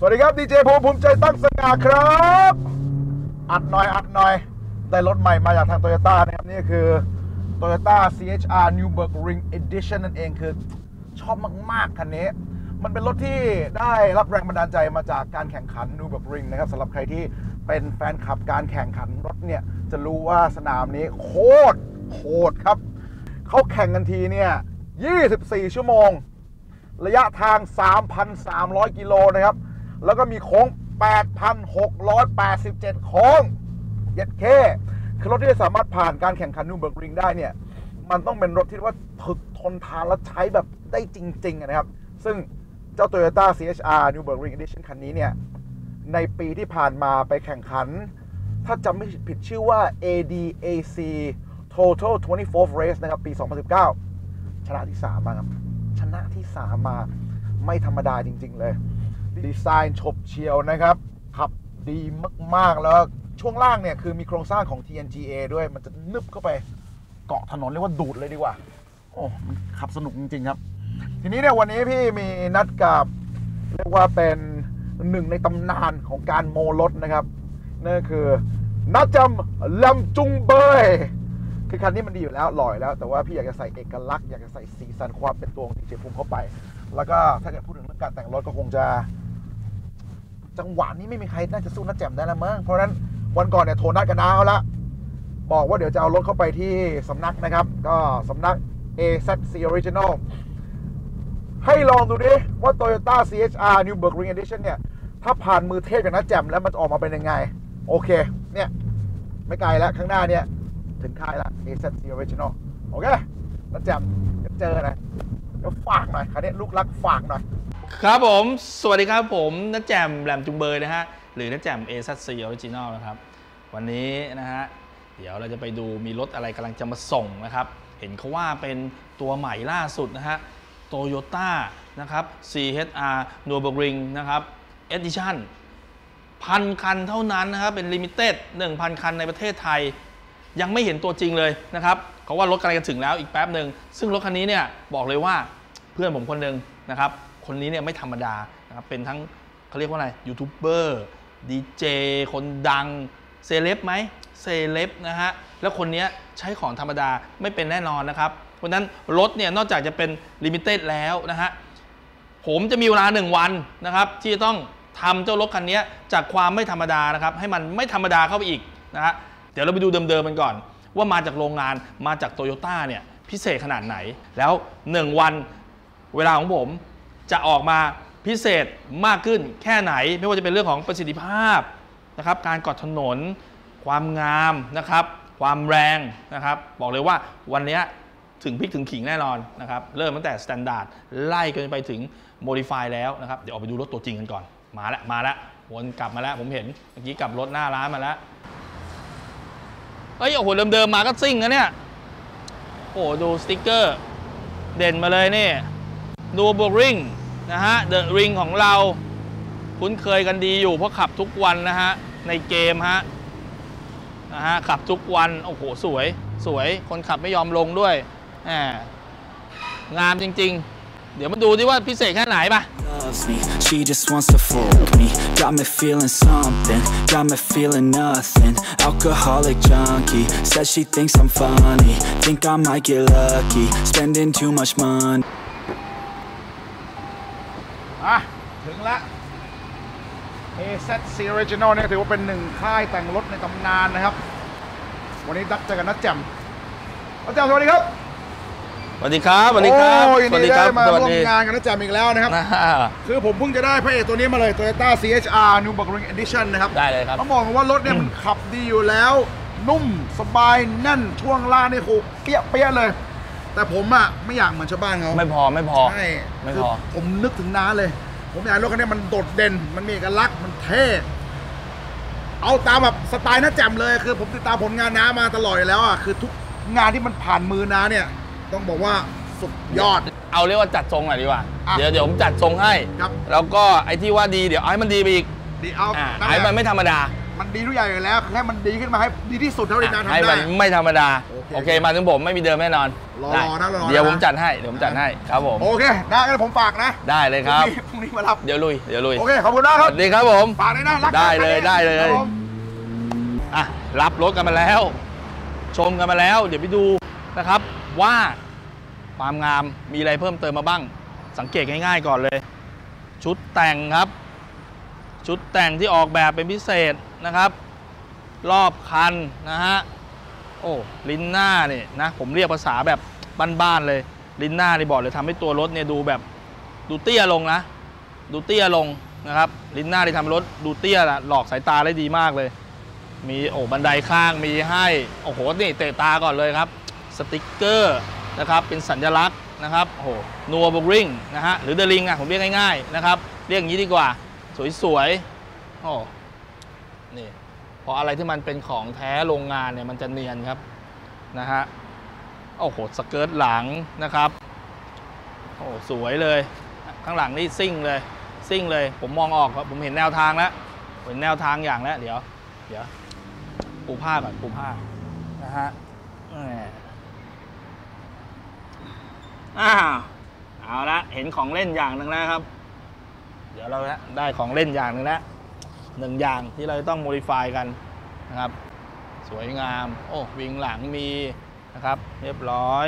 สวัสดีครับดีเจภูมิใจตั้งสง่าครับอัดหน่อยได้รถใหม่มาจากทางโตโยต้านะครับนี่คือ Toyota CHR Nürburgring Edition นั่นเองคือชอบมากๆคันนี้มันเป็นรถที่ได้รับแรงบันดาลใจมาจากการแข่งขัน Nürburgring นะครับสำหรับใครที่เป็นแฟนคลับการแข่งขันรถเนี่ยจะรู้ว่าสนามนี้โคตรครับเขาแข่งกันทีเนี่ย24 ชั่วโมงระยะทาง 3,300 กิโลนะครับแล้วก็มีโค้ง 8,687 โค้งเย็ดเคคือรถที่สามารถผ่านการแข่งขันนูเบิร์กริงได้เนี่ยมันต้องเป็นรถที่ว่าถึกทนทานและใช้แบบได้จริงๆนะครับซึ่งเจ้า Toyota CHR Nürburgring Edition คันนี้เนี่ยในปีที่ผ่านมาไปแข่งขันถ้าจำไม่ผิดชื่อว่า ADAC Total 24th Race นะครับปี 2019 ชนะที่ 3 มาครับชนะที่ 3 มาไม่ธรรมดาจริงๆเลยดีไซน์ฉบเฉี่ยวนะครับขับดีมากๆแล้วช่วงล่างเนี่ยคือมีโครงสร้างของ TNGA ด้วยมันจะนึบเข้าไปเกาะถนนเรียกว่าดูดเลยดีกว่าโอ้มันขับสนุกจริงๆครับทีนี้เนี่ยวันนี้พี่มีนัดกับเรียกว่าเป็นหนึ่งในตำนานของการโมรถนะครับนั่นคือนัดจำลำจุงเบยคือคันนี้มันดีอยู่แล้วหล่อแล้วแต่ว่าพี่อยากจะใส่เอกลักษณ์อยากจะใส่สีสันความเป็นตัวของดีเจภูมิเข้าไปแล้วก็ถ้าเกิดพูดถึงเรื่องการแต่งรถก็คงจะจังหวะนี้ไม่มีใครน่าจะสู้นัดแจ่มได้แล้วมั้งเพราะฉะนั้นวันก่อนเนี่ยโทรนัดกันน้าเขาละบอกว่าเดี๋ยวจะเอารถเข้าไปที่สำนักนะครับก็สำนัก AZC Original ให้ลองดูดิว่า Toyota CHR Nürburgring Edition เนี่ยถ้าผ่านมือเทพอย่างนัดแจ่มแล้วมันจะออกมาเป็นยังไงโอเคเนี่ยไม่ไกลแล้วข้างหน้าเนี่ยถึงค่ายละ AZC Original โอเคนัดแจ่มเจอนะเดี๋ยวฝากหน่อยคันนี้ลูกรักฝากหน่อยครับผมสวัสดีครับผมนัดแจ่มแหลมจุงเบยนะฮะหรือนัดแจ่ม AZC Original นะครับวันนี้นะฮะเดี๋ยวเราจะไปดูมีรถอะไรกำลังจะมาส่งนะครับเห็นเขาว่าเป็นตัวใหม่ล่าสุดนะฮะ Toyota นะครับ CHR Nürburgring นะครับ Edition 1,000 คันเท่านั้นนะครับเป็น Limited 1,000 คันในประเทศไทยยังไม่เห็นตัวจริงเลยนะครับเขาว่ารถกำลังจะถึงแล้วอีกแป๊บหนึ่งซึ่งรถคันนี้เนี่ยบอกเลยว่าเพื่อนผมคนหนึ่งนะครับคนนี้เนี่ยไม่ธรรมดานะครับเป็นทั้งเขาเรียกว่าอะไรยูทูบเบอร์ดีเจคนดังเซเลบไหมเซเลบนะฮะแล้วคนนี้ใช้ของธรรมดาไม่เป็นแน่นอนนะครับเพราะนั้นรถเนี่ยนอกจากจะเป็นลิมิเต็ดแล้วนะฮะผมจะมีเวลา1 วันนะครับที่จะต้องทำเจ้ารถคันนี้จากความไม่ธรรมดานะครับให้มันไม่ธรรมดาเข้าไปอีกนะฮะเดี๋ยวเราไปดูเดิมๆมันก่อนว่ามาจากโรงงานมาจากโตโยต้าเนี่ยพิเศษขนาดไหนแล้ว1 วันเวลาของผมจะออกมาพิเศษมากขึ้นแค่ไหนไม่ว่าจะเป็นเรื่องของประสิทธิภาพนะครับการกอดถนนความงามนะครับความแรงนะครับบอกเลยว่าวันนี้ถึงพริกถึงขิงแน่นอนนะครับเริ่มตั้งแต่สแตนดาร์ดไล่กันไปถึงโมดิฟายแล้วนะครับเดี๋ยวออกไปดูรถตัวจริงกันก่อนมาแล้ววนกลับมาแล้วผมเห็นเมื่อกี้กลับรถหน้าร้านมาแล้วเฮ้ยโอ้โหเดิมๆมาก็ซิ่งนะเนี่ยโอ้ดูสติ๊กเกอร์เด่นมาเลยนี่Nürburgringนะฮะ The Ring ของเราคุ้นเคยกันดีอยู่เพราะขับทุกวันนะฮะในเกมฮะขับทุกวันโอ้โหสวยคนขับไม่ยอมลงด้วยงามจริงๆเดี๋ยวมาดูดิว่าพิเศษแค่ไหนป่ะ She just wants to fuck me got me feeling something got me feeling nothing alcoholic junkie says she thinks I'm funny think I might get lucky spending too much money ถึงแล้ว AZC Original เนี่ยถือว่าเป็นหนึ่งค่ายแต่งรถในตำนานนะครับวันนี้เจอกันนัดแจ่มนัดแจ่มสวัสดีครับสวัสดีครับสวัสดีครับสวัสดีครับมาร่วมงานกันนัดแจ่มอีกแล้วนะครับคือผมเพิ่งจะได้พระเอกตัวนี้มาเลย Toyota CHR Nürburgring Edition นะครับได้เลยครับต้องบอกว่ารถเนี่ยมันขับดีอยู่แล้วนุ่มสบายแน่นช่วงล่างนี่โหเปี้ยเลยแต่ผมอ่ะไม่อยากเหมือนชาวบ้านเขาไม่พอใช่ไม่พอผมนึกถึงน้าเลยผมอยากรถคันนี้มันโดดเด่นมันมีเอกลักษณ์มันเท่เอาตามแบบสไตล์น้าแจ่มเลยคือผมติดตามผลงานน้ามาตลอดอยู่แล้วอ่ะคือทุกงานที่มันผ่านมือน้าเนี่ยต้องบอกว่าสุดยอดเอาเรียกว่าจัดทรงหน่อยดีกว่าเดี๋ยวผมจัดทรงให้แล้วก็ไอ้ที่ว่าดีเดี๋ยวให้มันดีไปอีกดีเอาไอ้มันไม่ธรรมดามันดีทุกอย่างอยู่แล้วแค่มันดีขึ้นมาให้ดีที่สุดเท่าที่จะทำได้ให้มันไม่ธรรมดาโอเคมาถึงผมไม่มีเดิมแน่นอนรอนะเดี๋ยวผมจัดให้ครับผมโอเคได้งั้นผมฝากนะได้เลยครับพรุ่งนี้มารับเดี๋ยวลุยโอเคขอบคุณมากครับสวัสดีครับผมฝากเลยนะได้เลยอ่ะรับรถกันมาแล้วชมกันมาแล้วเดี๋ยวไปดูนะครับว่าความงามมีอะไรเพิ่มเติมมาบ้างสังเกตง่ายๆก่อนเลยชุดแต่งครับชุดแต่งที่ออกแบบเป็นพิเศษนะครับรอบคันนะฮะโอ้ลิ้นหน้าเนี่ยนะผมเรียกภาษาแบบบ้านๆเลยลิ้นหน้านี่บอกเลยทำให้ตัวรถเนี่ยดูแบบดูเตี้ยลงนะดูเตี้ยลงนะครับลิ้นหน้าที่ทำรถดูเตี้ยหลอกสายตาได้ดีมากเลยมีบันไดข้างมีให้โอ้โหนี่เตะตาก่อนเลยครับสติ๊กเกอร์นะครับเป็นสัญลักษณ์นะครับโอ้โหนัวบุกริงนะฮะหรือเดลิงผมเรียกง่ายๆนะครับเรียกอย่างนี้ดีกว่าสวยๆโอ้นี่พออะไรที่มันเป็นของแท้โรงงานเนี่ยมันจะเนียนครับนะฮะโอ้โหสเกิร์ตหลังนะครับโอ้สวยเลยข้างหลังนี่ซิ่งเลยผมมองออกครับผมเห็นแนวทางแล้วเห็นแนวทางอย่างแล้วเดี๋ยวปูผ้าก่อนปูผ้านะฮะเอาละเห็นของเล่นอย่างหนึ่งแล้วครับเดี๋ยวเราได้ของเล่นอย่างหนึ่งแล้ว1อย่างที่เราจะต้องโมดิฟายกันนะครับสวยงามโอ้วิงหลังมีนะครับเรียบร้อย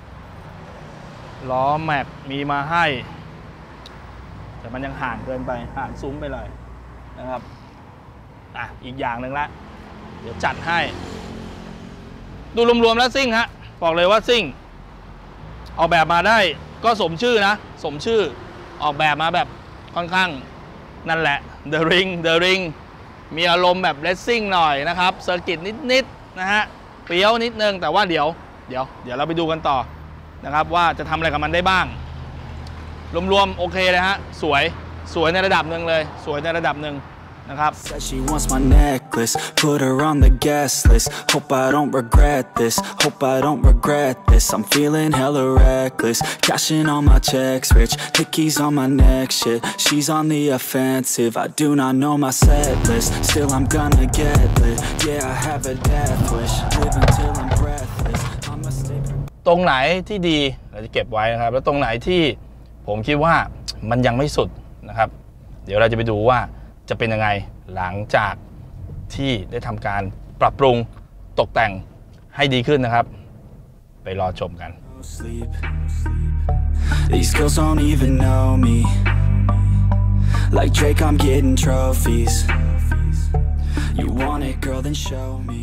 ล้อแม็กมีมาให้แต่มันยังห่างเกินไปห่างซุ้มไปเลยนะครับอีกอย่างหนึ่งละเดี๋ยวจัดให้ดูรวมๆแล้วซิ่งฮะบอกเลยว่าซิ่งออกแบบมาได้ก็สมชื่อนะสมชื่อออกแบบมาแบบค่อนข้างนั่นแหละ The Ring มีอารมณ์แบบเลสซิ่งหน่อยนะครับเซอร์กิตนิดนะฮะเปรี้ยวนิดนึงแต่ว่าเดี๋ยวเราไปดูกันต่อนะครับว่าจะทำอะไรกับมันได้บ้างรวมๆโอเคเลยฮะสวยในระดับหนึ่งเลยสวยในระดับหนึ่งนะครับ Said she wants my necklace, put her on the guest list. Hope I don't regret this, hope I don't regret this. I'm feeling hella reckless, cashing all my checks rich. Hickeys on my neck, shit, she's on the offensive. I do not know my set list, still I'm gonna get lit. Yeah, I have a death wish, live until I'm breathless. I'ma stay. ตรงไหนที่ดีเราจะเก็บไว้นะครับแล้วตรงไหนที่ผมคิดว่ามันยังไม่สุดนะครับเดี๋ยวเราจะไปดูว่าจะเป็นยังไงหลังจากที่ได้ทำการปรับปรุงตกแต่งให้ดีขึ้นนะครับไปรอชมกัน These girls don't even know me Like Drake I'm getting trophies You want it girl then show me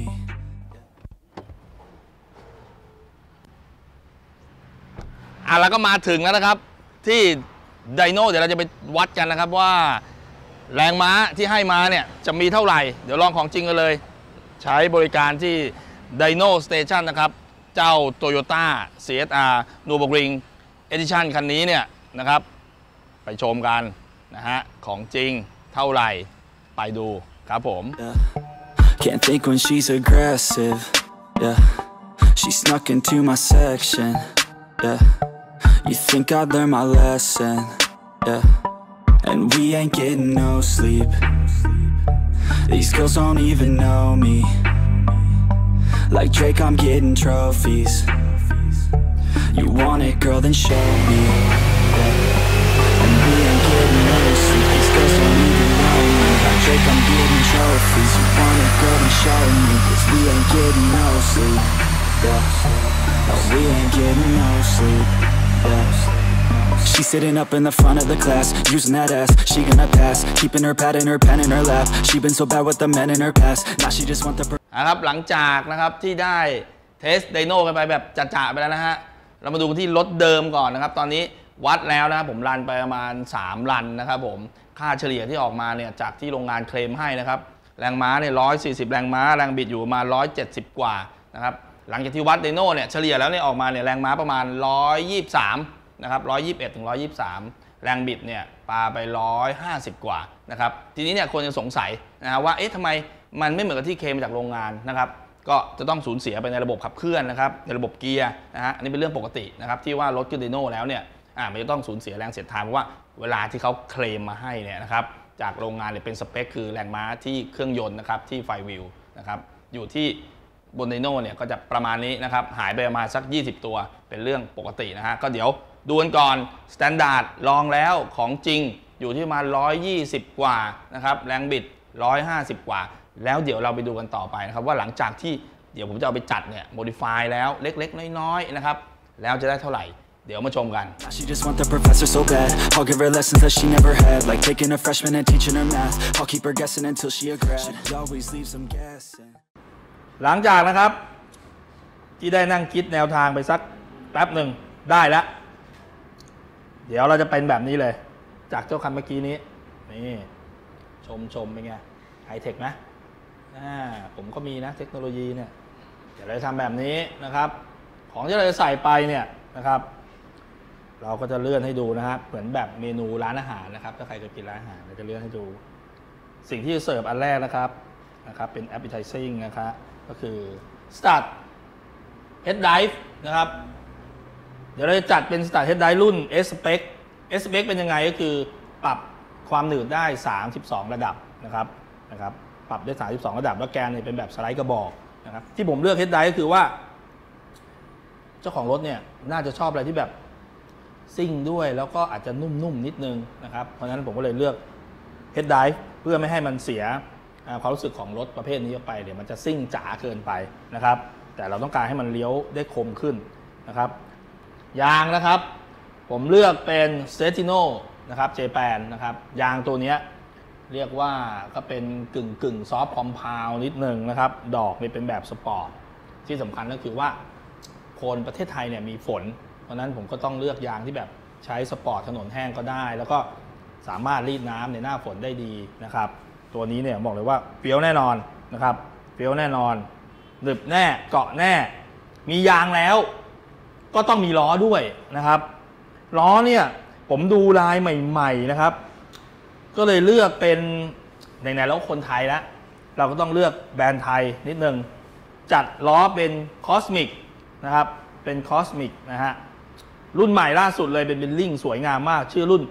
แล้วก็มาถึงแล้วนะครับที่ไดโน่เดี๋ยวเราจะไปวัดกันนะครับว่าแรงม้าที่ให้มาเนี่ยจะมีเท่าไหร่เดี๋ยวลองของจริงกันเลยใช้บริการที่ Dyno Station นะครับเจ้า Toyota CSR Nürburgring Edition คันนี้เนี่ยนะครับไปชมกันนะฮะของจริงเท่าไหร่ไปดูครับผม Can't think when she's aggressive Yeah She snuck into my section Yeah You think I'd learn my lesson Yeah And we ain't getting no sleep These girls don't even know me Like Drake, I'm getting trophies You want it, girl, then show me yeah. And we ain't getting no sleep These girls don't even know me Like Drake, I'm getting trophies You want it, girl, then show me Cause we ain't getting no sleep yeah. No, we ain't getting no sleep yeah. She's sitting up in the front of the class Using that ass, she gonna pass Keeping her pad and her pen in her lap She been so bad with the men in her past Now she just want the ครับหลังจากนะครับที่ได้เทสไดโน่กันไปแบบจ่าๆไปแล้วนะฮะเรามาดูที่รถเดิมก่อนนะครับตอนนี้วัดแล้วนะครับผมรันไปประมาณ3รันนะครับผมค่าเฉลี่ยที่ออกมาเนี่ยจากที่โรงงานเคลมให้นะครับแรงม้าเนี่ย140แรงม้าแรงบิดอยู่ประมาณ170กว่านะครับหลังจากที่วัดไดโน่เนี่ยเฉลี่ยแล้วเนี่ยออกมาเนี่ยแรงม้าประมาณ123นะครับ121ถึง123แรงบิดเนี่ยปาไป150กว่านะครับทีนี้เนี่ยคนจะสงสัยนะว่าเอ๊ะทำไมมันไม่เหมือนกับที่เคลมจากโรงงานนะครับก็จะต้องสูญเสียไปในระบบขับเคลื่อนนะครับในระบบเกียร์นะฮะอันนี้เป็นเรื่องปกตินะครับที่ว่ารถขึ้นไดโน่แล้วเนี่ยมันจะต้องสูญเสียแรงเสียดทานเพราะว่าเวลาที่เขาเคลมมาให้เนี่ยนะครับจากโรงงานเลยเป็นสเปคคือแรงม้าที่เครื่องยนต์นะครับที่ไฟวิวนะครับอยู่ที่บนไดโน่เนี่ยก็จะประมาณนี้นะครับหายไปประมาณสัก20ตัวเป็นเรื่องปกตินะฮะก็เดี๋ยวดูกันก่อนสแตนดาร์ดลองแล้วของจริงอยู่ที่ประมาณ120กว่านะครับแรงบิด150กว่าแล้วเดี๋ยวเราไปดูกันต่อไปนะครับว่าหลังจากที่เดี๋ยวผมจะเอาไปจัดเนี่ยโมดิฟายแล้วเล็กๆน้อยๆนะครับแล้วจะได้เท่าไหร่เดี๋ยวมาชมกัน She just want the professor so bad. I'll give her lessons that she never had, like taking a freshman and teaching her math. I'll keep her guessing until she a grad. She always leaves them guessing. หลังจากนะครับที่ได้นั่งคิดแนวทางไปสักแป๊บหนึ่งได้แล้วเดี๋ยวเราจะเป็นแบบนี้เลยจากเจ้าคันเมื่อกี้นี้นี่ชมเป็นไงไฮเทคไหมผมก็มีนะเทคโนโลยีเนี่ยเดี๋ยวเราจะทำแบบนี้นะครับของที่เราจะใส่ไปเนี่ยนะครับเราก็จะเลื่อนให้ดูนะครับเหมือนแบบเมนูร้านอาหารนะครับถ้าใครเคยกินร้านอาหารเราจะเลื่อนให้ดูสิ่งที่จะเสิร์ฟอันแรกนะครับเป็น appetizing นะครับก็คือ start head dive นะครับเดี๋ยวเราจะจัดเป็น start head dive รุ่น S-Spec S-Spec เป็นยังไงก็คือปรับความหนืดได้32ระดับนะครับปรับได้32ระดับแล้วแกนเนี่ยเป็นแบบสไลด์กระบอกนะครับที่ผมเลือก head dive ก็คือว่าเจ้าของรถเนี่ยน่าจะชอบอะไรที่แบบซิ่งด้วยแล้วก็อาจจะนุ่มๆนิดนึงนะครับเพราะฉะนั้นผมก็เลยเลือก head dive เพื่อไม่ให้มันเสียความรู้สึกของรถประเภทนี้ออกไปเดี๋ยวมันจะซิ่งจ๋าเกินไปนะครับแต่เราต้องการให้มันเลี้ยวได้คมขึ้นนะครับยางนะครับผมเลือกเป็น Cestino นะครับ Japan นะครับยางตัวนี้เรียกว่าก็เป็นกึ่งซอฟต์คอมพาวนิดนึงนะครับดอกนี่เป็นแบบสปอร์ตที่สำคัญก็คือว่าโคนประเทศไทยเนี่ยมีฝนเพราะนั้นผมก็ต้องเลือกยางที่แบบใช้สปอร์ตถนนแห้งก็ได้แล้วก็สามารถรีดน้ำในหน้าฝนได้ดีนะครับตัวนี้เนี่ยบอกเลยว่าเฟี้ยวแน่นอนนะครับเฟี้ยวแน่นอนหนึบแน่เกาะแน่มียางแล้วก็ต้องมีล้อด้วยนะครับล้อเนี่ยผมดูลายใหม่ๆนะครับก็เลยเลือกเป็นไหนๆแล้วคนไทยแล้วเราก็ต้องเลือกแบรนด์ไทยนิดนึงจัดล้อเป็นคอสมิกนะครับเป็นคอสมิกนะฮะรุ่นใหม่ล่าสุดเลยเป็นลิงสวยงามมากชื่อรุ่น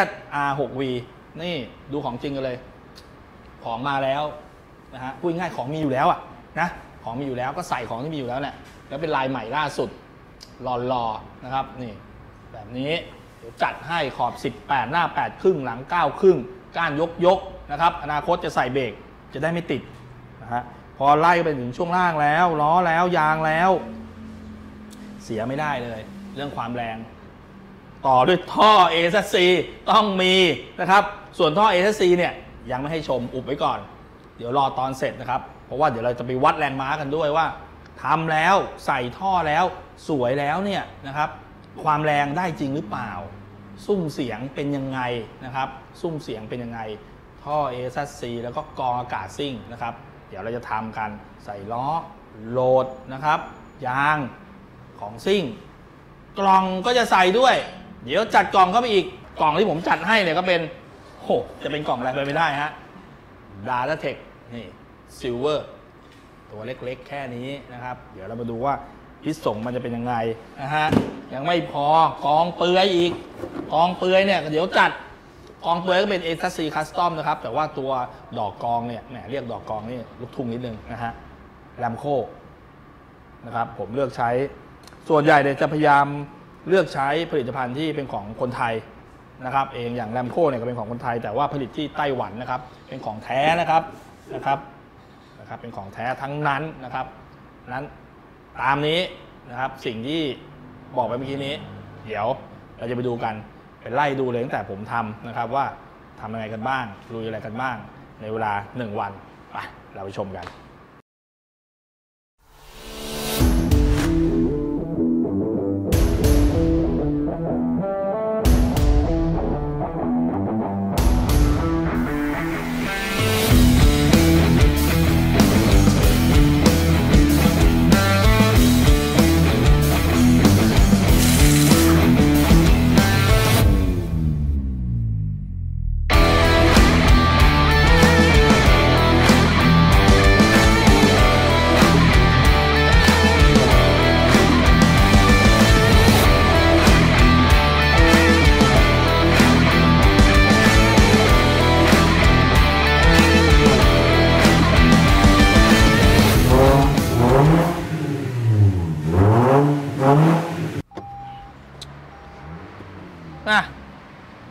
ZR6V นี่ดูของจริงกันเลยของมาแล้วนะฮะพูดง่ายของมีอยู่แล้วอะนะของมีอยู่แล้วก็ใส่ของที่มีอยู่แล้วเนี่ยแล้วเป็นลายใหม่ล่าสุดหล่อๆนะครับนี่แบบนี้เดี๋ยวจัดให้ขอบ18หน้า8ครึ่งหลัง9ครึ่งก้านยกนะครับอนาคตจะใส่เบรกจะได้ไม่ติดนะฮะพอไล่ไปถึงช่วงล่างแล้วล้อแล้วยางแล้วเสียไม่ได้เลยเรื่องความแรงต่อด้วยท่อ ASC ต้องมีนะครับส่วนท่อ ASC เนี่ยยังไม่ให้ชมอุบไว้ก่อนเดี๋ยวรอตอนเสร็จนะครับเพราะว่าเดี๋ยวเราจะไปวัดแรงม้ากันด้วยว่าทำแล้วใส่ท่อแล้วสวยแล้วเนี่ยนะครับความแรงได้จริงหรือเปล่าซุ้มเสียงเป็นยังไงนะครับซุ้มเสียงเป็นยังไงท่อ ASC แล้วก็กรองอากาศซิ่งนะครับเดี๋ยวเราจะทำกันใส่ล้อโหลดนะครับยางของซิ่งกล่องก็จะใส่ด้วยเดี๋ยวจัดกล่องเข้าไปอีกกล่องที่ผมจัดให้เนี่ยก็เป็นจะเป็นกล่องอะไรไปไม่ได้ฮะ Datatech นี่ซิลเวอร์ตัวเล็กๆแค่นี้นะครับเดี๋ยวเรามาดูว่าพิษส่งมันจะเป็นยังไงนะฮะยังไม่พอกองเปลือยอีกกองเปลือยเนี่ยเดี๋ยวจัดกองเปลือยก็เป็น ASC Custom นะครับแต่ว่าตัวดอกกองเนี่ยแหมเรียกดอกกองนี่ลูกทุ่งนิดนึงนะฮะแรมโคนะครับผมเลือกใช้ส่วนใหญ่เนี่ยจะพยายามเลือกใช้ผลิตภัณฑ์ที่เป็นของคนไทยนะครับเองอย่างแรมโคเนี่ยก็เป็นของคนไทยแต่ว่าผลิตที่ไต้หวันนะครับเป็นของแท้นะครับเป็นของแท้ทั้งนั้นนะครับนั้นตามนี้นะครับสิ่งที่บอกไปเมื่อกี้นี้เดี๋ยวเราจะไปดูกันไปไล่ดูเลยตั้งแต่ผมทำนะครับว่าทำอะไรกันบ้างลุยอะไรกันบ้างในเวลา1วันไปเราไปชมกัน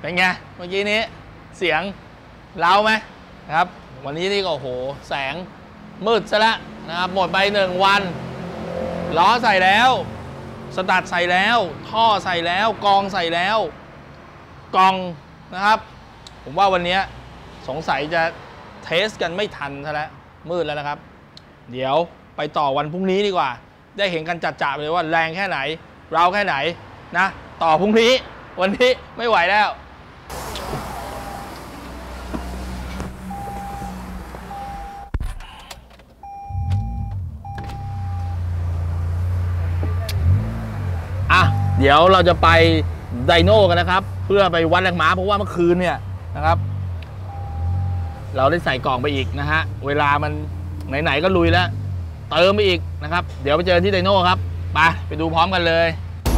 เป็นไงเมื่อกี้นี้เสียงเล้าไหมนะครับวันนี้นี่ก็โอ้โหแสงมืดซะแล้วนะครับหมดไป1 วันล้อใส่แล้วสตาร์ทใส่แล้วท่อใส่แล้วกองใส่แล้วกองนะครับผมว่าวันนี้สงสัยจะเทสกันไม่ทันซะแล้วมืดแล้วนะครับเดี๋ยวไปต่อวันพรุ่งนี้ดีกว่าได้เห็นกันจัดๆเลยว่าแรงแค่ไหนเราแค่ไหนนะต่อพรุ่งนี้วันนี้ไม่ไหวแล้วเดี๋ยวเราจะไปไดโน่กันนะครับเพื่อไปวัดแรงม้าเพราะว่าเมื่อคืนเนี่ยนะครับเราได้ใส่กล่องไปอีกนะฮะเวลามันไหนๆก็ลุยแล้วเติมไปอีกนะครับเดี๋ยวไปเจอที่ไดโน่ครับไปดูพร้อมกันเลย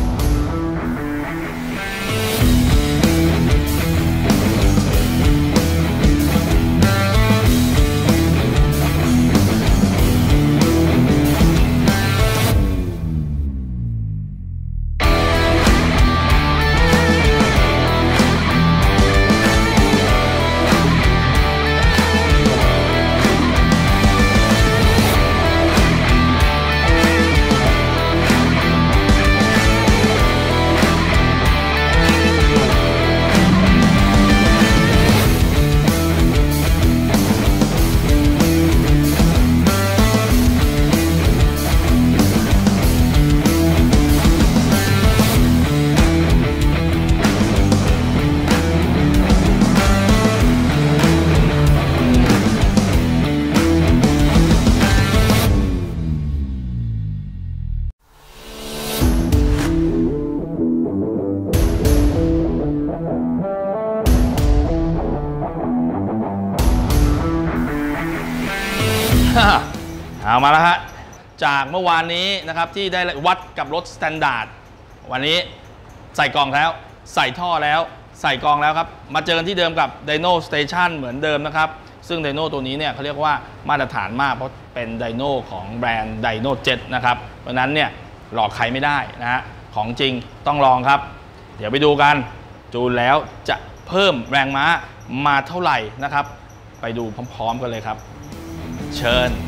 เอามาแล้วฮะจากเมื่อวานนี้นะครับที่ได้วัดกับรถสแตนดาร์ดวันนี้ใส่กล่องแล้วใส่ท่อแล้วใส่กล่องแล้วครับมาเจอกันที่เดิมกับ Dyno Station เหมือนเดิมนะครับซึ่ง Dyno ตัวนี้เนี่ยเขาเรียกว่ามาตรฐานมากเพราะเป็น Dyno ของแบรนด์ Dyno Jet นะครับเพราะนั้นเนี่ยหลอกใครไม่ได้นะฮะของจริงต้องลองครับเดี๋ยวไปดูกันจูนแล้วจะเพิ่มแรงม้ามาเท่าไหร่นะครับไปดูพร้อมๆกันเลยครับเชิญ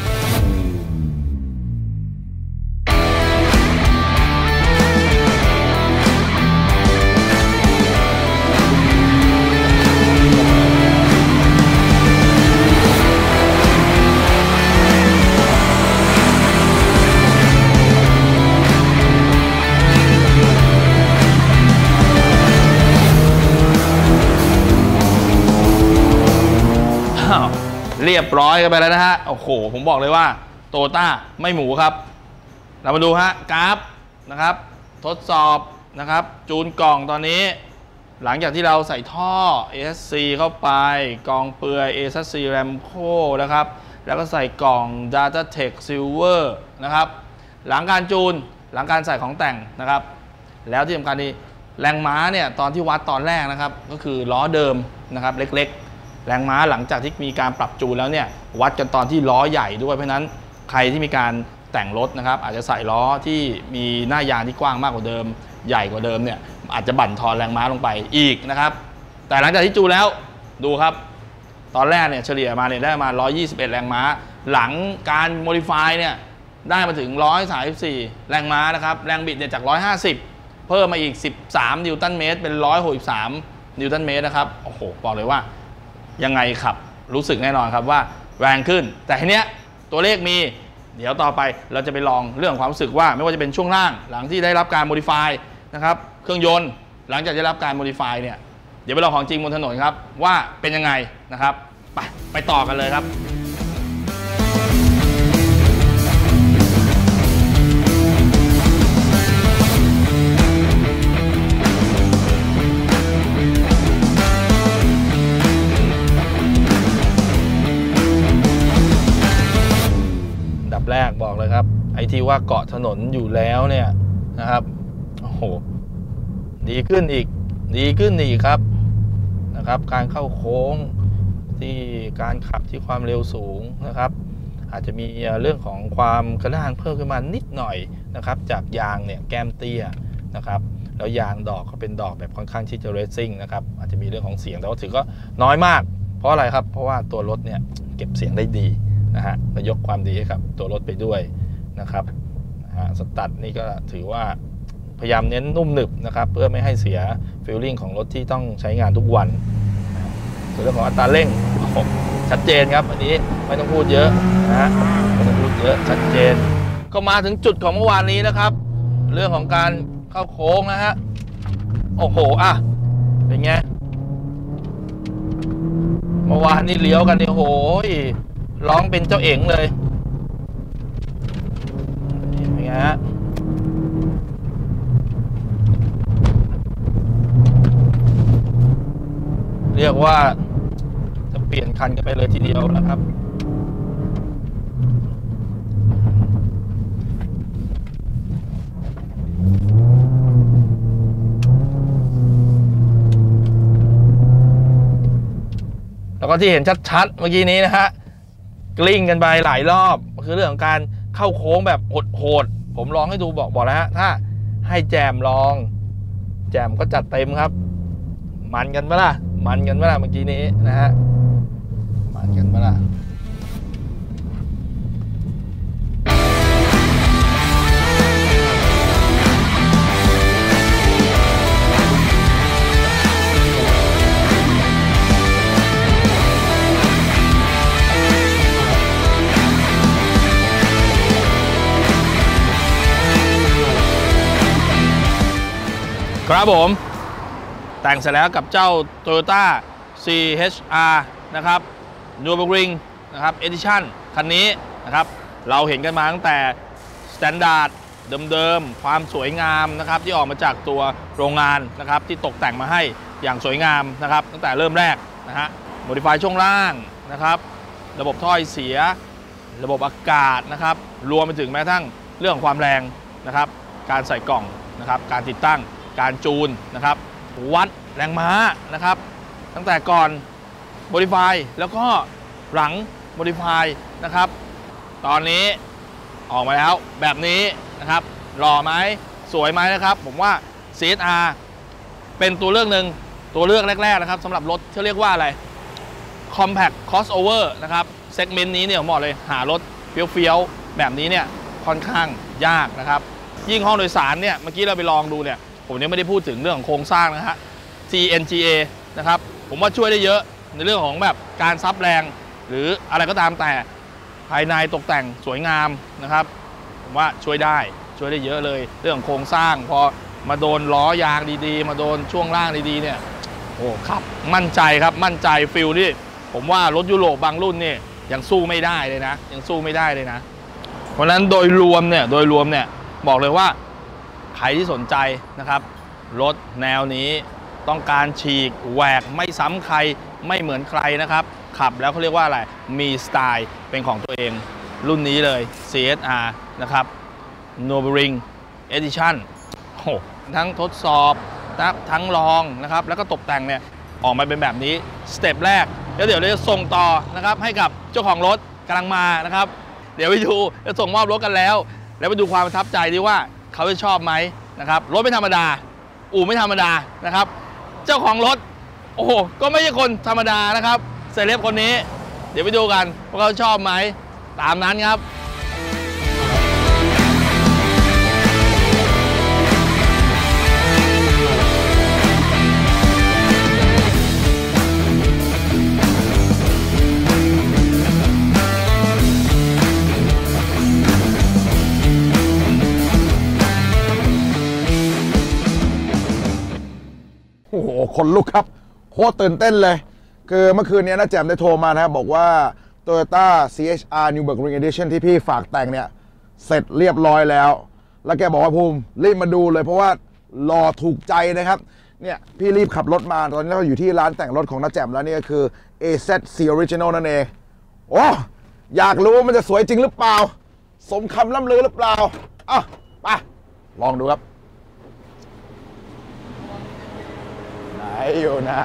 เรียบร้อยกันไปแล้วนะฮะโอ้โหผมบอกเลยว่าโตต้าไม่หมูครับเรามาดูฮะกราฟนะครับทดสอบนะครับจูนกล่องตอนนี้หลังจากที่เราใส่ท่อ ASC เข้าไปกล่องเปลือย ASC Ramco นะครับแล้วก็ใส่กล่อง DataTech Silver นะครับหลังการจูนหลังการใส่ของแต่งนะครับแล้วที่สำคัญนี่แรงม้าเนี่ยตอนที่วัดตอนแรกนะครับก็คือล้อเดิมนะครับเล็กๆแรงม้าหลังจากที่มีการปรับจูนแล้วเนี่ยวัดกันตอนที่ล้อใหญ่ด้วยเพราะนั้นใครที่มีการแต่งรถนะครับอาจจะใส่ล้อที่มีหน้ายางที่กว้างมากกว่าเดิมใหญ่กว่าเดิมเนี่ยอาจจะบั่นทอนแรงม้าลงไปอีกนะครับแต่หลังจากที่จูนแล้วดูครับตอนแรกเนี่ยเฉลี่ยมาเนี่ยได้มา121แรงม้าหลังการโมดิฟายเนี่ยได้มาถึง134แรงม้านะครับแรงบิดเนี่ยจาก150เพิ่มมาอีก13นิวตันเมตรเป็น163นิวตันเมตรนะครับโอ้โหบอกเลยว่ายังไงขับรู้สึกแน่นอนครับว่าแรงขึ้นแต่ทีเนี้ยตัวเลขมีเดี๋ยวต่อไปเราจะไปลองเรื่องความรู้สึกว่าไม่ว่าจะเป็นช่วงล่างหลังที่ได้รับการโมดิฟายนะครับเครื่องยนต์หลังจากได้รับการโมดิฟายเนี่ยเดี๋ยวไปลองของจริงบนถนนครับว่าเป็นยังไงนะครับไปต่อกันเลยครับแรกบอกเลยครับไอ้ที่ว่าเกาะถนนอยู่แล้วเนี่ยนะครับโอ้โหดีขึ้นอีกครับนะครับการเข้าโค้งที่การขับที่ความเร็วสูงนะครับอาจจะมีเรื่องของความกระด้างเพิ่มขึ้นมานิดหน่อยนะครับจากยางเนี่ยแก้มเตี้ยนะครับแล้วยางดอกก็เป็นดอกแบบค่อนข้างที่จะเรซซิ่งนะครับอาจจะมีเรื่องของเสียงแต่ว่าถือก็น้อยมากเพราะอะไรครับเพราะว่าตัวรถเนี่ยเก็บเสียงได้ดีนะฮะและยกความดีให้กับตัวรถไปด้วยนะครับสตัดนี่ก็ถือว่าพยายามเน้นนุ่มหนึบนะครับเพื่อไม่ให้เสียฟีลลิ่งของรถที่ต้องใช้งานทุกวันส่วนเรื่องของอัตราเร่งชัดเจนครับอันนี้ไม่ต้องพูดเยอะนะฮะไม่ต้องพูดเยอะชัดเจนก็มาถึงจุดของเมื่อวานนี้นะครับเรื่องของการเข้าโค้งนะฮะโอ้โหอ่ะเป็นไงเมื่อวานนี่เลี้ยวกันนี่โหยร้องเป็นเจ้าเอ๋งเลยเป็นไงฮะเรียกว่าจะเปลี่ยนคันกันไปเลยทีเดียวนะครับแล้วก็ที่เห็นชัดๆเมื่อกี้นี้นะฮะกลิ้งกันไปหลายรอบคือเรื่องของการเข้าโค้งแบบโหดๆผมลองให้ดูบอกแล้วฮะถ้าให้แจมลองแจมก็จัดเต็มครับมันกันเมื่อเมื่อกี้นี้นะฮะมันกันเมื่อครับผมแต่งเสร็จแล้วกับเจ้า Toyota CHR นะครับ Nürburgring นะครับ Edition คันนี้นะครับเราเห็นกันมาตั้งแต่ Standard เดิมๆความสวยงามนะครับที่ออกมาจากตัวโรงงานนะครับที่ตกแต่งมาให้อย่างสวยงามนะครับตั้งแต่เริ่มแรกนะฮะ Modify ช่วงล่างนะครับระบบถ้อยเสียระบบอากาศนะครับรวมไปถึงแม้กระทั่งเรื่องของความแรงนะครับการใส่กล่องนะครับการติดตั้งการจูนนะครับวัดแรงม้านะครับตั้งแต่ก่อน Modify แล้วก็หลัง Modify นะครับตอนนี้ออกมาแล้วแบบนี้นะครับหล่อไหมสวยไหมนะครับผมว่า CHR เป็นตัวเลือกหนึ่งตัวเลือกแรกๆนะครับสำหรับรถที่เรียกว่าอะไร Compact Crossover นะครับเซกเมนต์นี้เนี่ยผมบอกเลยหารถเฟี้ยวๆแบบนี้เนี่ยค่อนข้างยากนะครับยิ่งห้องโดยสารเนี่ยเมื่อกี้เราไปลองดูเนี่ยผมยังไม่ได้พูดถึงเรื่องของโครงสร้างนะฮะ TNGA นะครับผมว่าช่วยได้เยอะในเรื่องของแบบการซับแรงหรืออะไรก็ตามแต่ภายในตกแต่งสวยงามนะครับผมว่าช่วยได้เยอะเลยเรื่องโครงสร้างพอมาโดนล้อยางดีๆมาโดนช่วงล่างดีๆเนี่ยโอ้ครับมั่นใจครับมั่นใจฟิลที่ผมว่ารถยุโรปบางรุ่นเนี่ยยังสู้ไม่ได้เลยนะเพราะฉะนั้นโดยรวมเนี่ยบอกเลยว่าใครที่สนใจนะครับรถแนวนี้ต้องการฉีกแหวกไม่ซ้ำใครไม่เหมือนใครนะครับขับแล้วเขาเรียกว่าอะไรมีสไตล์เป็นของตัวเองรุ่นนี้เลย CHR นะครับ Nürburgring Edition โอ้ทั้งทดสอบทั้งลองนะครับแล้วก็ตกแต่งเนี่ยออกมาเป็นแบบนี้สเต็ปแรกแล้วเดี๋ยวเราจะส่งต่อนะครับให้กับเจ้าของรถกำลังมานะครับเดี๋ยวไปดูจะส่งมอบรถกันแล้วไปดูความประทับใจดีว่าเขาจะชอบไหมนะครับรถไม่ธรรมดาอู่ไม่ธรรมดานะครับเจ้าของรถโอ้โหก็ไม่ใช่คนธรรมดานะครับเซเลบคนนี้เดี๋ยวไปดูกันว่าเขาชอบไหมตามนั้นครับโอ้โหคนลุกครับโคตรตื่นเต้นเลยคือเมื่อคืนนี้นะแจมได้โทรมานะครับบอกว่า Toyota CHR Nürburgring Edition ที่พี่ฝากแต่งเนี่ยเสร็จเรียบร้อยแล้วแกบอกว่าภูมิรีบมาดูเลยเพราะว่ารอถูกใจนะครับเนี่ยพี่รีบขับรถมาตอนนี้เราอยู่ที่ร้านแต่งรถของน้าแจมแล้วนี่ก็คือ AZC Original นั่นเองโอ้อยากรู้ว่ามันจะสวยจริงหรือเปล่าสมคำล่ำลือหรือเปล่าอ่ะไปลองดูครับอยู่ไหน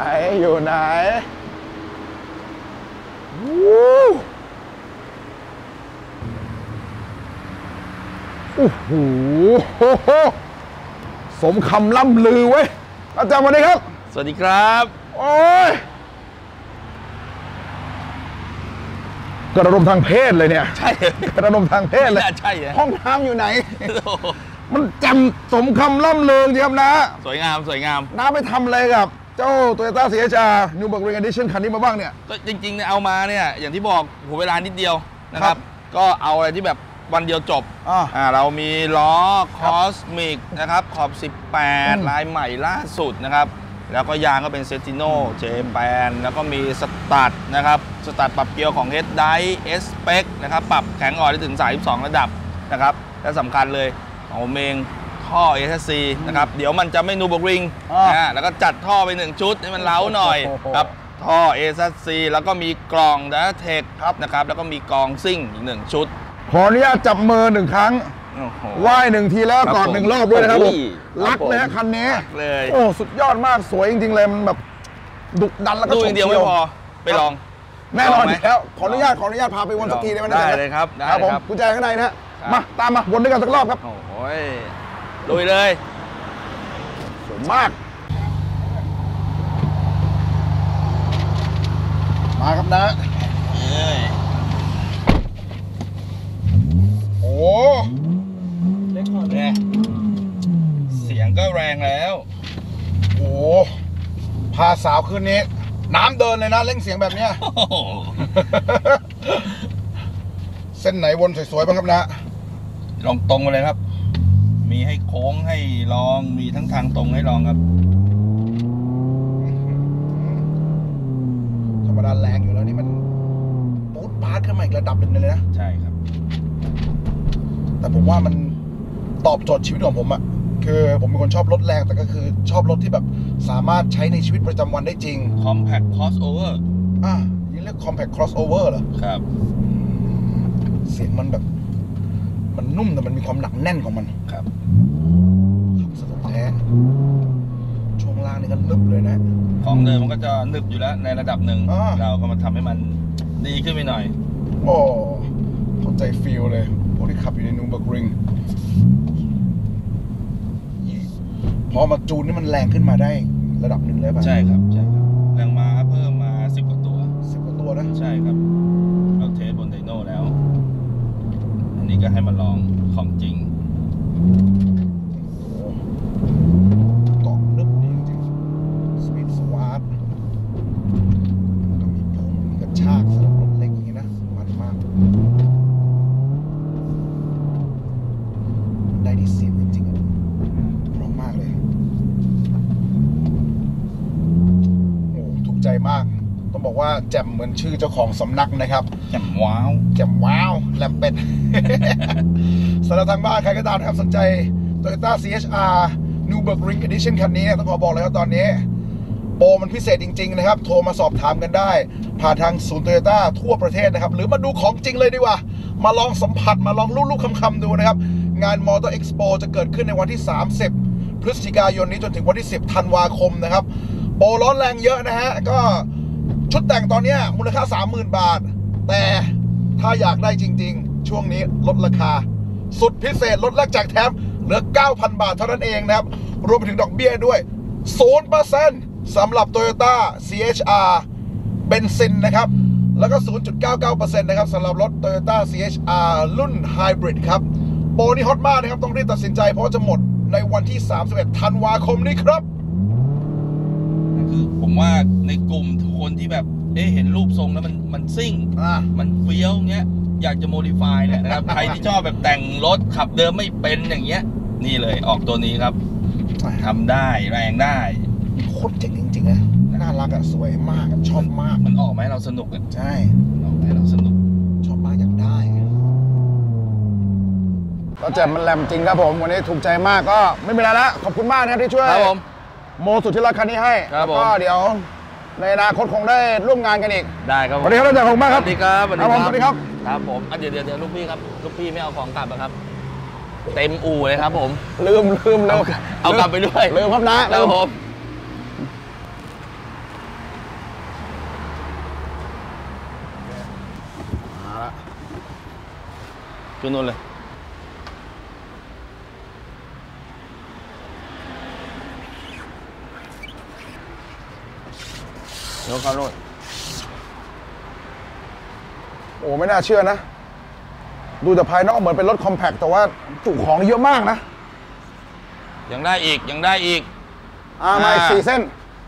วู้โอ้โหสมคำล่ำลือเว้ยอาจารย์สวัสดีครับสวัสดีครับโอ้ยกระดมทางเพศเลยเนี่ยใช่กระดมทางเพศเลยใช่เหรอห้องน้ำอยู่ไหน มันจำสมคำล่ำลือจริงครับนะสวยงามสวยงามน้าไปทำอะไรกับเจ้า Toyota CHR Nürburgring Edition คันนี้มาบ้างเนี่ยก็จริงๆเนี่ยเอามาเนี่ยอย่างที่บอกหัวเวลานิดเดียวนะคครัรับบก็เอาอะไรที่แบบวันเดียวจบ เรามีล้อคอสมิกนะครับขอบ 18 ลายใหม่ล่าสุดนะครับ แล้วก็ยางก็เป็นเซติโน่เจแปนแล้วก็มีสตัดนะครับสตัดปรับเกียร์ของ Head Dive S Spec นะครับปรับแข็งอ่อนได้ถึง 32 ระดับนะครับและสำคัญเลยของผมเองท่อ SSC นะครับเดี๋ยวมันจะไม่นูบกริงแล้วก็จัดท่อไป1ชุดให้มันเล้าหน่อยครับท่อ SSC แล้วก็มีกล่องดัตเทคนะครับแล้วก็มีกองซิ่งอีก1ชุดขออนุญาตจับมือ1ครั้งไหว้1ทีแล้วกอด1รอบด้วยนะครับผมรักเลยฮะคันนี้เลยโอ้สุดยอดมากสวยจริงๆเลยมันแบบดุดันแล้วก็ดูอย่างเดียวไม่พอไปลองแน่นอนแล้วขออนุญาตพาไปวนสักทีได้ไหมได้เลยครับได้ผมกุญแจข้างในนะมาตามมาวนด้วยกันสักรอบครับโอ้ยลุยเลยสวยมากมาครับนะโอ้เสียงก็แรงแล้วโอ้พาสาวคืนนี้น้ำเดินเลยนะเร่งเสียงแบบเนี้ยเส้นไหนวนสวยๆบ้างครับนะลองตรงมาเลยครับมีให้โค้งให้ลองมีทั้งทางตรงให้ลองครับธรรมดาแรงอยู่แล้วนี่มันปู๊ดปาร์ตขึ้นมาอีกระดับหนึ่งเลยนะใช่ครับแต่ผมว่ามันตอบโจทย์ชีวิตของผมอะคือผมเป็นคนชอบรถแรงแต่ก็คือชอบรถที่แบบสามารถใช้ในชีวิตประจำวันได้จริง Compact Crossover นี่เรียก Compact Crossover เหรอครับเสียงมันแบบมันนุ่มแต่มันมีความหนักแน่นของมันครับสนุกแท้ช่วงล่างนี่ก็นึบเลยนะของเดิมมันก็จะนึบอยู่แล้วในระดับหนึ่งเราก็มาทำให้มันดีขึ้นไปหน่อยโอ้เข้าใจฟีลเลยพวกที่ขับอยู่ในนูเบอร์กริงพอมาจูนนี่มันแรงขึ้นมาได้ระดับหนึ่งเลยป่ะใช่ครับใช่ครับแรงม้าเพิ่มมา10 กว่าตัวนะใช่ครับเราเทสบนไดโน่แล้วอันนี้ก็ให้มาลองของจริงเกาะนึบดีจริงสปีดสวาร์ทก็มีพุ่งมีกระชากสำหรับรถเล็กอย่างนี้นะมันมากได้ที่เสียงจริงๆร้องมากเลยโอ้ถูกใจมากต้องบอกว่าแจ่มเหมือนชื่อเจ้าของสำนักนะครับแจ่มว้าวแลมเป็ด สำหรับทางบ้านใครก็ตามนะครับสนใจ Toyota CHR Nürburgring Edition คันนี้ต้องขอบอกเลยว่าตอนนี้โปรมันพิเศษจริงๆนะครับโทรมาสอบถามกันได้ผ่านทางศูนย์ Toyota ทั่วประเทศนะครับหรือมาดูของจริงเลยดีกว่ามาลองสัมผัสมาลองลูกๆคำๆดูนะครับงาน Motor Expo จะเกิดขึ้นในวันที่30 พฤศจิกายนนี้จนถึงวันที่10 ธันวาคมนะครับโปรร้อนแรงเยอะนะฮะก็ชุดแต่งตอนนี้มูลค่า 30,000 บาทแต่ถ้าอยากได้จริงๆช่วงนี้ลดราคาสุดพิเศษลดแลกแจกแถมเหลือ 9,000 บาทเท่านั้นเองนะครับรวมไปถึงดอกเบี้ยด้วย 0% สำหรับ Toyota CHR เบนซินนะครับแล้วก็ 0.99% นะครับสำหรับรถ Toyota CHR รุ่น Hybrid ครับโปรนี้ฮอตมากนะครับต้องรีบตัดสินใจเพราะจะหมดในวันที่31 ธันวาคมนี้ครับคือผมว่าในกลุ่มคนที่แบบเห็นรูปทรงแล้วมันซิ่งมันเฟี้ยวเงี้ยอยากจะโมดิฟายเนี่ยนะครับ ใครที่ชอบแบบแต่งรถขับเดิมไม่เป็นอย่างเงี้ยนี่เลยออกตัวนี้ครับทำได้แรงได้โคตรเจ๋งจริงๆนะน่ารักอ่ะสวยมากชอบมากมันออกไหมเราสนุกอ่ะใช่ออกไหมเราสนุกชอบมากอยากได้ก็แจ่มมันแหลมจริงครับผมวันนี้ถูกใจมากก็ไม่เป็นไรละขอบคุณมากนะครับที่ช่วยครับผมโมสุดที่รักคันนี้ให้แล้วก็เดี๋ยวในอนาคตคงได้ร่วมงานกันอีกได้ครับสวัสดีครับอาจารย์ขอบคุณมากครับสวัสดีครับสวัสดีครับครับผมเดี๋ยวลูกพี่ครับลูกพี่ไม่เอาของกลับนะครับเต็มอู่เลยครับผมลืมเอากลับไปด้วยลืมครับนะครับผมมาละขึ้นนู่นเลยรถเขาโน่นโอ้ไม่น่าเชื่อนะ ดูจากภายนอกเหมือนเป็นรถคอมแพคแต่ว่าจุของเยอะมากนะยังได้อีกยังได้อีกมาอีก4 เส้น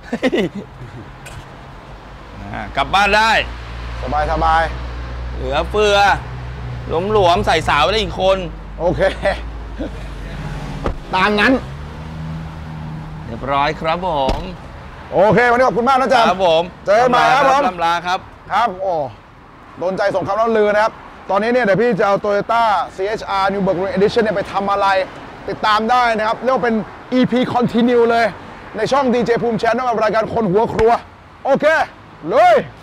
กลับบ้านได้สบายสบายเหลือเฟือหลวมๆใส่สาวไว้ได้อีกคนโอเค ตามนั้นเรียบร้อยครับผมโอเค วันนี้ขอบคุณมากนะจ๊ะครับผมเจอกันใหม่ครับผมลำลาครับครับ โอ้โดนใจสมคำล่ำลือนะครับ ตอนนี้เนี่ยเดี๋ยวพี่จะเอา Toyota CHR Nürburgring Edition เนี่ยไปทำอะไร ติดตามได้นะครับ เรียกว่าเป็น EP Continue เลย ในช่อง DJ ภูมิแชนนลกับรายการคนหัวครัว โอเค เลย